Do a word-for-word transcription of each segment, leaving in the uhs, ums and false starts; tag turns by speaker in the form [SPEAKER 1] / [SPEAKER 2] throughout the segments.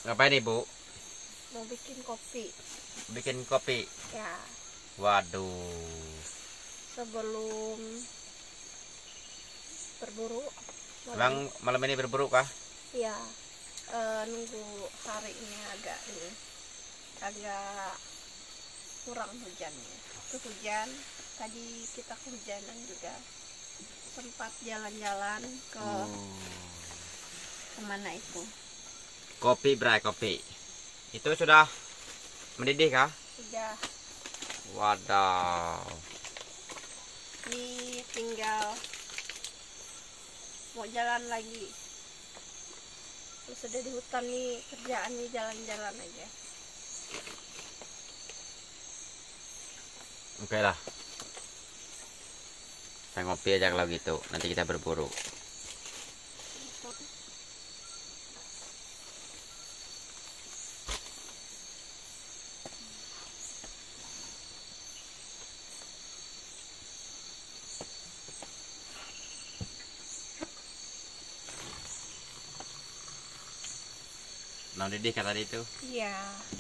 [SPEAKER 1] Ngapain ibu?
[SPEAKER 2] Mau bikin kopi.
[SPEAKER 1] Bikin kopi?
[SPEAKER 2] Ya.
[SPEAKER 1] Waduh.
[SPEAKER 2] Sebelum berburu.
[SPEAKER 1] Emang malam ini berburu kah?
[SPEAKER 2] Iya. E, nunggu hari ini agak ini agak kurang hujannya. Itu hujan. Tadi kita kehujanan juga. Sempat jalan-jalan ke
[SPEAKER 1] Hmm.
[SPEAKER 2] kemana itu?
[SPEAKER 1] Kopi, bray, kopi. Itu sudah mendidih kah?
[SPEAKER 2] Sudah.
[SPEAKER 1] Wadah.
[SPEAKER 2] Ini tinggal mau jalan lagi. Terus sudah di hutan nih, kerjaan nih jalan-jalan aja.
[SPEAKER 1] Oke lah. Saya ngopi aja kalau gitu. Nanti kita berburu. Nah, didih kata tadi itu.
[SPEAKER 2] Iya.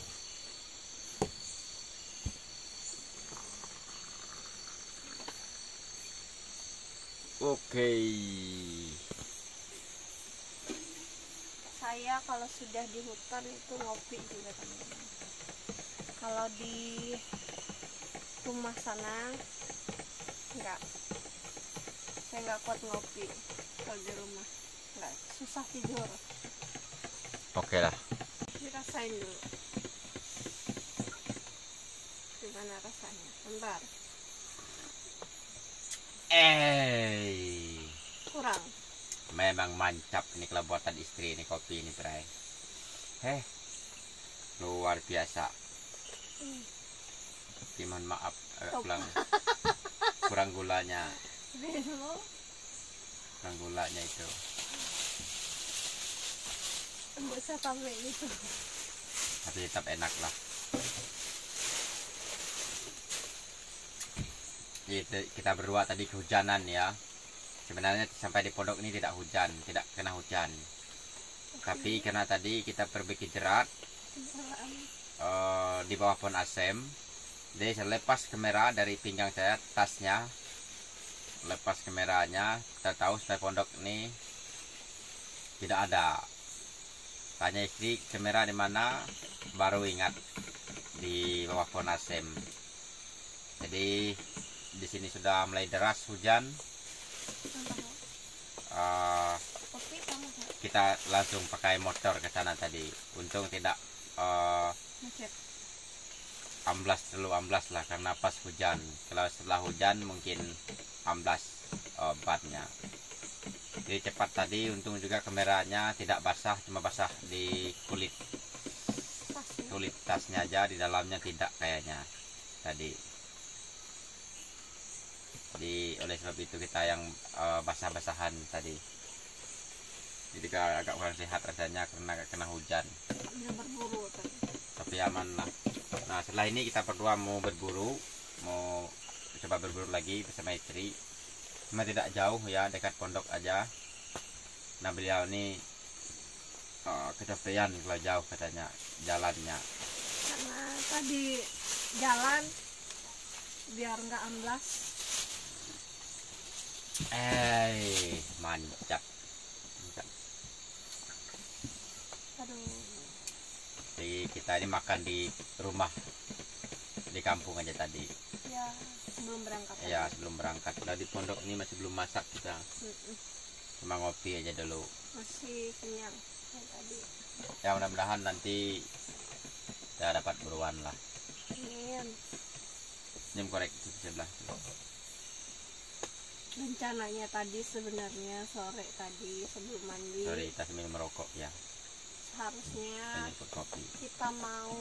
[SPEAKER 1] Oke.
[SPEAKER 2] Saya kalau sudah di hutan itu ngopi juga teman-teman. Kalau di rumah sana enggak. Saya nggak kuat ngopi kalau di rumah. Enggak, susah tidur.
[SPEAKER 1] Oke lah.
[SPEAKER 2] Dirasain dulu. Gimana rasanya? Bentar.
[SPEAKER 1] Eh.
[SPEAKER 2] Kurang.
[SPEAKER 1] Memang mantap ini kalau buatan istri ini kopi ini, bray. Heh. Luar biasa.
[SPEAKER 2] Hmm.
[SPEAKER 1] Gimana maaf agak
[SPEAKER 2] Top.
[SPEAKER 1] kurang kurang gulanya.
[SPEAKER 2] Beno.
[SPEAKER 1] Kurang gulanya itu.
[SPEAKER 2] Enggak usah tambah itu.
[SPEAKER 1] Tapi tetap enak lah. Itu kita berdua tadi kehujanan ya. Sebenarnya sampai di pondok ini tidak hujan, tidak kena hujan. Tapi karena tadi kita perbaiki jerat uh, di bawah pohon asem, jadi saya lepas kamera dari pinggang saya, tasnya, lepas kameranya. Kita tahu supaya pondok ini tidak ada. Tanya istri kamera di mana, baru ingat di bawah pohon asem. Jadi di sini sudah mulai deras hujan. Uh, kita langsung pakai motor ke sana tadi. Untung tidak uh, amblas dulu amblas lah karena pas hujan. Kalau setelah hujan mungkin amblas uh, bannya. Jadi cepat tadi. Untung juga kameranya tidak basah, cuma basah di kulit kulit tasnya aja, di dalamnya tidak kayaknya tadi. Jadi oleh sebab itu kita yang uh, basah-basahan tadi. Jadi agak kurang sehat rasanya karena kena hujan.
[SPEAKER 2] Berburu tadi.
[SPEAKER 1] Tapi aman lah. Nah setelah ini kita berdua mau berburu, mau coba berburu lagi bersama istri. Cuma tidak jauh ya, dekat pondok aja. Nah beliau ini uh, kecapean kalau jauh katanya jalannya.
[SPEAKER 2] Karena tadi jalan biar nggak amblas.
[SPEAKER 1] Eh, mantap. Mantap.
[SPEAKER 2] Aduh.
[SPEAKER 1] Jadi kita ini makan di rumah di kampung aja tadi.
[SPEAKER 2] Ya, sebelum berangkat.
[SPEAKER 1] Ya, sebelum berangkat. Nah, di pondok ini masih belum masak kita.
[SPEAKER 2] Mm-mm.
[SPEAKER 1] Cuma ngopi aja dulu.
[SPEAKER 2] Masih kenyang yang tadi.
[SPEAKER 1] Ya, mudah-mudahan nanti kita dapat buruan lah.
[SPEAKER 2] Amin.
[SPEAKER 1] Jam korek di sebelah.
[SPEAKER 2] Rencananya tadi sebenarnya sore tadi sebelum mandi.
[SPEAKER 1] Sorry, kita sambil merokok ya.
[SPEAKER 2] Seharusnya
[SPEAKER 1] Ini kopi.
[SPEAKER 2] kita mau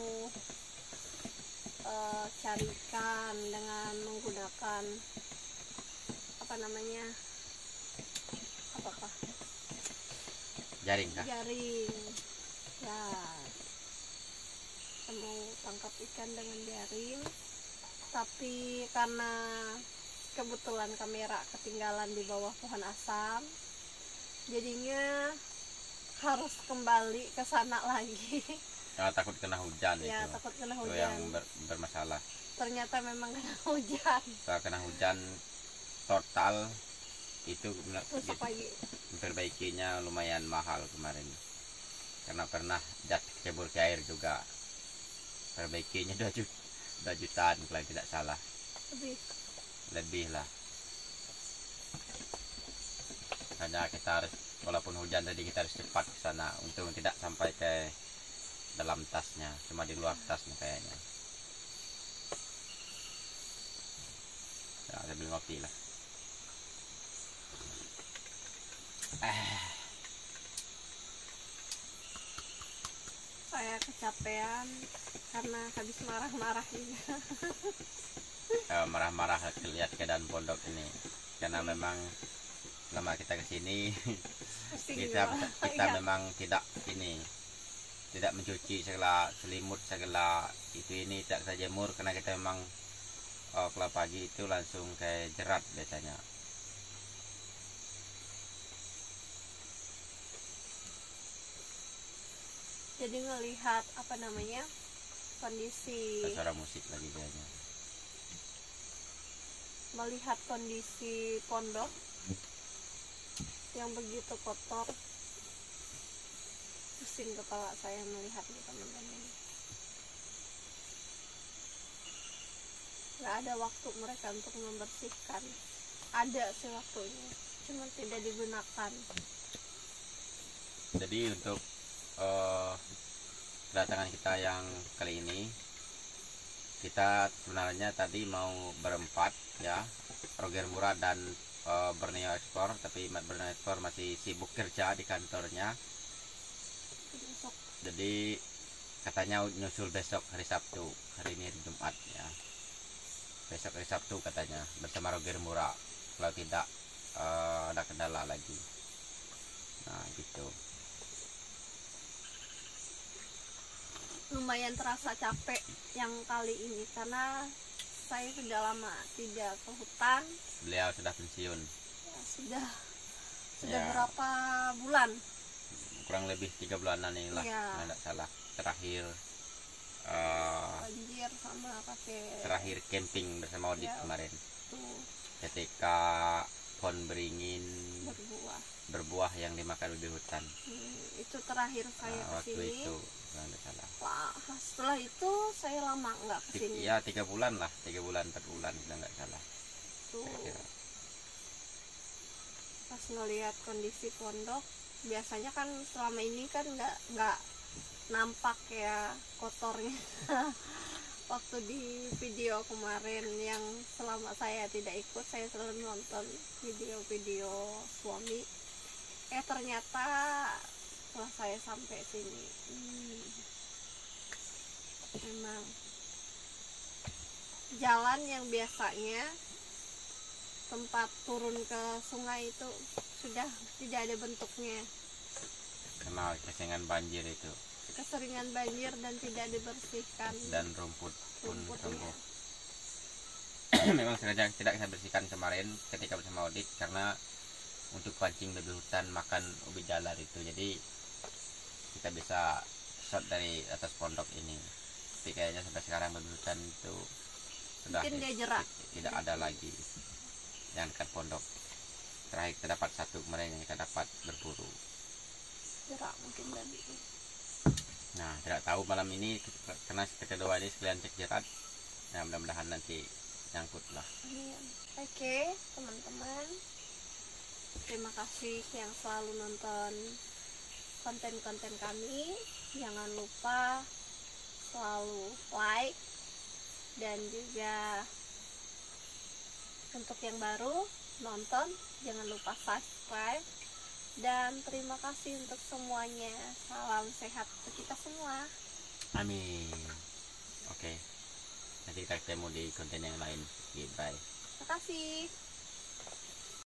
[SPEAKER 2] uh, cari ikan dengan menggunakan apa namanya? Apa apa?
[SPEAKER 1] Jaring kah?
[SPEAKER 2] Jaring. Ya. Kita mau tangkap ikan dengan jaring. Tapi karena kebetulan kamera ketinggalan di bawah pohon asam, jadinya harus kembali ke sana lagi.
[SPEAKER 1] Nah, takut kena hujan
[SPEAKER 2] Ya,
[SPEAKER 1] itu.
[SPEAKER 2] takut kena
[SPEAKER 1] Itu
[SPEAKER 2] hujan.
[SPEAKER 1] yang ber, bermasalah.
[SPEAKER 2] Ternyata memang kena hujan.
[SPEAKER 1] Kalau kena hujan total itu
[SPEAKER 2] Rusak lagi.
[SPEAKER 1] perbaikinya lumayan mahal kemarin. Karena pernah jatuh cebur ke air juga. Perbaikinya dua juta, dua jutaan kalau tidak salah.
[SPEAKER 2] Lebih.
[SPEAKER 1] Lebih lah. Hanya kita harus, walaupun hujan tadi kita harus cepat ke sana. Untung tidak sampai ke dalam tasnya, cuma di luar tasnya kayaknya. Ya, sambil ngopi lah. Eh.
[SPEAKER 2] Saya kecapean karena habis marah-marah juga.
[SPEAKER 1] Eh, marah-marah lihat keadaan pondok ini, karena memang lama kita kesini kita kita
[SPEAKER 2] Iya.
[SPEAKER 1] memang tidak ini tidak mencuci segala selimut segala itu ini tidak kita jemur karena kita memang oh, kalau pagi itu langsung kayak jerat biasanya.
[SPEAKER 2] Jadi ngelihat apa namanya kondisi,
[SPEAKER 1] Suara musik lagi kayaknya.
[SPEAKER 2] melihat kondisi pondok yang begitu kotor, pusing kepala saya melihatnya teman-teman. Gak ada waktu mereka untuk membersihkan. Ada sih waktunya, cuma tidak digunakan.
[SPEAKER 1] Jadi untuk uh, kedatangan kita yang kali ini, kita sebenarnya tadi mau berempat ya, Roger Murad dan uh, Borneo Explore, tapi Borneo Explore masih sibuk kerja di kantornya.
[SPEAKER 2] Besok
[SPEAKER 1] Jadi katanya nyusul besok hari Sabtu, hari ini hari Jumat ya. Besok hari Sabtu katanya bersama Roger Murad. Kalau tidak uh, ada kendala lagi. Nah gitu.
[SPEAKER 2] lumayan terasa capek yang kali ini karena saya sudah lama tidak ke hutan.
[SPEAKER 1] Beliau sudah pensiun.
[SPEAKER 2] Ya, sudah sudah
[SPEAKER 1] Ya.
[SPEAKER 2] berapa bulan?
[SPEAKER 1] Kurang lebih tiga bulanan inilah,
[SPEAKER 2] Ya.
[SPEAKER 1] kalau tidak salah. Terakhir uh,
[SPEAKER 2] Banjir sama pakai
[SPEAKER 1] terakhir camping bersama Audit
[SPEAKER 2] Ya.
[SPEAKER 1] kemarin.
[SPEAKER 2] tuh
[SPEAKER 1] Ketika pohon beringin
[SPEAKER 2] berbuah.
[SPEAKER 1] berbuah yang dimakan di hutan.
[SPEAKER 2] Hmm, itu terakhir saya
[SPEAKER 1] Nah, waktu
[SPEAKER 2] kesini.
[SPEAKER 1] itu kalau tidak salah.
[SPEAKER 2] Wah, setelah itu saya lama nggak
[SPEAKER 1] Ti-
[SPEAKER 2] kesini.
[SPEAKER 1] Ya tiga bulan lah, tiga bulan empat bulan kalau tidak salah.
[SPEAKER 2] Tuh
[SPEAKER 1] Kira.
[SPEAKER 2] pas ngelihat kondisi pondok, biasanya kan selama ini kan nggak nggak nampak ya kotornya. Waktu di video kemarin yang selama saya tidak ikut, saya selalu nonton video-video suami. Eh ternyata setelah saya sampai sini, hmm, memang jalan yang biasanya tempat turun ke sungai itu sudah tidak ada bentuknya,
[SPEAKER 1] Karena kesengan banjir itu
[SPEAKER 2] keseringan banjir dan tidak dibersihkan.
[SPEAKER 1] dan rumput pun
[SPEAKER 2] Rumputnya.
[SPEAKER 1] tumbuh. Memang sengaja tidak saya bersihkan kemarin ketika bersama Audit karena untuk pancing babi hutan makan ubi jalar itu, jadi kita bisa shot dari atas pondok ini. Tapi kayaknya sampai sekarang babi hutan itu sudah
[SPEAKER 2] Mungkin dia jerak.
[SPEAKER 1] tidak ada lagi yang dekat pondok. Terakhir kita dapat satu kemarin yang kita dapat berburu.
[SPEAKER 2] Jerak mungkin tadi.
[SPEAKER 1] Nah tidak tahu malam ini karena kita doa ini sekalian cek jerat. Nah mudah-mudahan nanti nyangkut lah.
[SPEAKER 2] Amin. Oke teman-teman, terima kasih yang selalu nonton konten-konten kami. Jangan lupa selalu like, dan juga untuk yang baru nonton jangan lupa subscribe. Dan terima kasih untuk semuanya. Salam sehat untuk kita semua.
[SPEAKER 1] Amin. Oke. Nanti kita ketemu di konten yang lain. Goodbye.
[SPEAKER 2] Terima kasih.